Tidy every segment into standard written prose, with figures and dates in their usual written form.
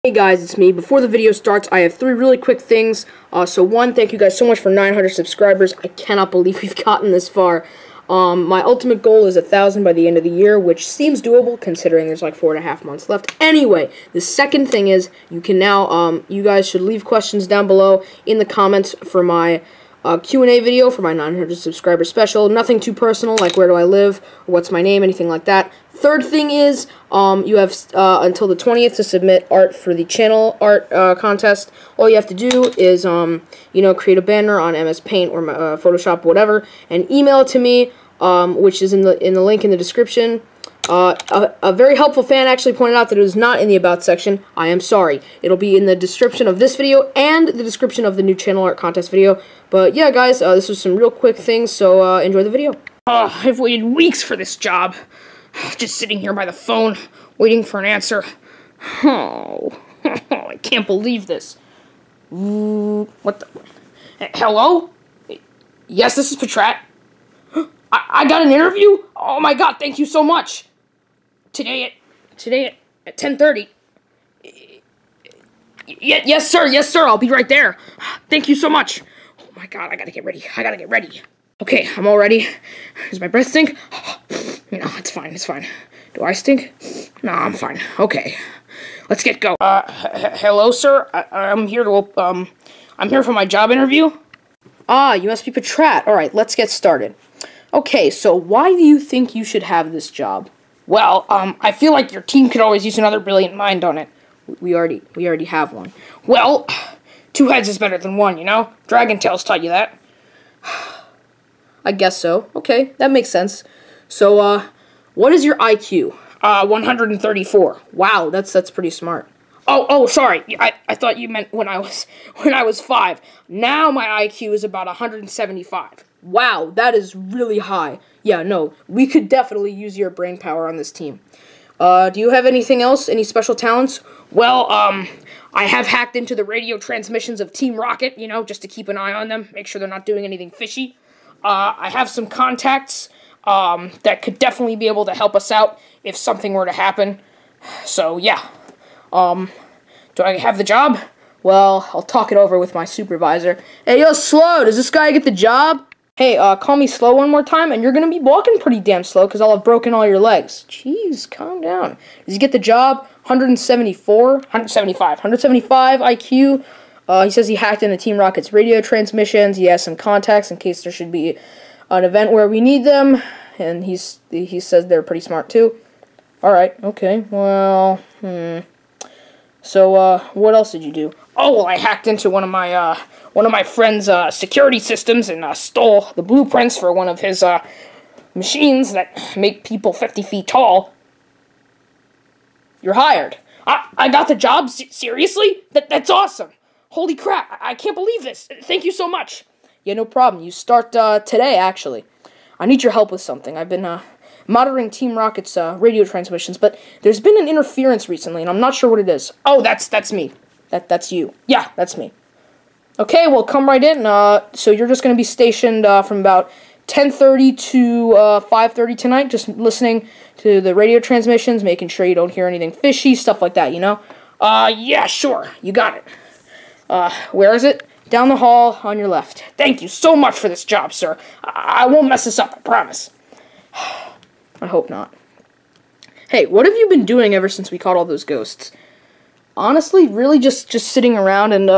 Hey guys, it's me. Before the video starts, I have three really quick things. So one, thank you guys so much for 900 subscribers. I cannot believe we've gotten this far. My ultimate goal is 1,000 by the end of the year, which seems doable considering there's like 4.5 months left. Anyway, the second thing is you can now, you guys should leave questions down below in the comments for my Q&A video for my 900 subscriber special. Nothing too personal, like where do I live, or what's my name, anything like that. Third thing is, you have until the 20th to submit art for the channel art contest. All you have to do is, create a banner on MS Paint or Photoshop, whatever, and email it to me, which is in the link in the description. A very helpful fan actually pointed out that it was not in the About section. I am sorry. It'll be in the description of this video and the description of the new channel art contest video. But yeah, guys, this was some real quick things, so enjoy the video. I've waited weeks for this job. Just sitting here by the phone, waiting for an answer. Oh, I can't believe this. What the? Hello? Yes, this is Patrat. I got an interview? Oh my god, thank you so much. Today at 10:30. Yes, sir, I'll be right there. Thank you so much. Oh my god, I gotta get ready. Okay, I'm all ready. Does my breath stink? No, it's fine. Do I stink? No, I'm fine. Okay, let's get going. Hello, sir. I'm here for my job interview. Ah, you must be Patrat. All right, let's get started. Okay, so why do you think you should have this job? Well, I feel like your team could always use another brilliant mind on it. We already have one. Well, two heads is better than one, you know? Dragon Tales taught you that. I guess so. Okay, that makes sense. So, what is your IQ? 134. Wow, that's pretty smart. Oh, sorry. I thought you meant when I was 5. Now my IQ is about 175. Wow, that is really high. Yeah, no, we could definitely use your brain power on this team. Do you have anything else? Any special talents? Well, I have hacked into the radio transmissions of Team Rocket, just to keep an eye on them, make sure they're not doing anything fishy. I have some contacts that could definitely be able to help us out if something were to happen. So, yeah. Do I have the job? Well, I'll talk it over with my supervisor. Hey, yo, Slow, does this guy get the job? Hey, call me Slow one more time, and you're gonna be walking pretty damn slow, because I'll have broken all your legs. Jeez, calm down. Does he get the job? 174? 175. 175 IQ. He says he hacked into Team Rocket's radio transmissions. He has some contacts in case there should be an event where we need them, and he says they're pretty smart, too. Alright, okay, well, So, what else did you do? Oh, well, I hacked into one of my friend's security systems and stole the blueprints for one of his machines that make people 50 feet tall. You're hired. I got the job? Seriously? That's awesome. Holy crap, I can't believe this. Thank you so much. Yeah, no problem. You start today, actually. I need your help with something. I've been monitoring Team Rocket's radio transmissions, but there's been an interference recently, and I'm not sure what it is. Oh, that's me. That's you. Yeah, that's me. Okay, well, come right in. So you're just going to be stationed from about 10:30 to 5:30 tonight, just listening to the radio transmissions, making sure you don't hear anything fishy, stuff like that, Yeah, sure. You got it. Where is it? Down the hall on your left. Thank you so much for this job, sir. I won't mess this up, I promise. I hope not. Hey, what have you been doing ever since we caught all those ghosts? Honestly, really just sitting around and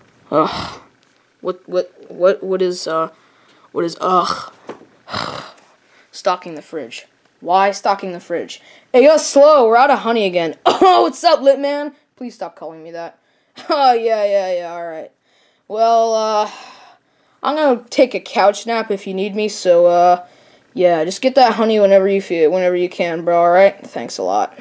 what is stocking the fridge. Why stocking the fridge? Hey, yo, Slow, we're out of honey again. Oh, what's up, Lit Man? Please stop calling me that. Oh, yeah, alright. Well, I'm gonna take a couch nap if you need me, so, yeah, just get that honey whenever you can, bro, alright? Thanks a lot.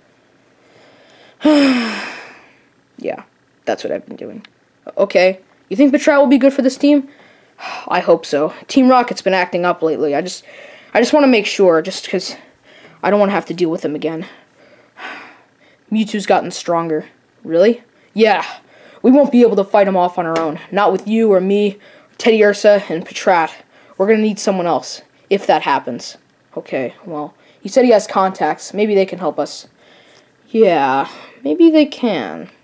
Yeah, that's what I've been doing. Okay, you think Patrat will be good for this team? I hope so. Team Rocket's been acting up lately. I just want to make sure, just because I don't want to have to deal with him again. Mewtwo's gotten stronger. Really? Yeah, we won't be able to fight him off on our own. Not with you or me, Teddiursa, and Patrat. We're going to need someone else, if that happens. Okay, well, he said he has contacts. Maybe they can help us. Yeah, maybe they can.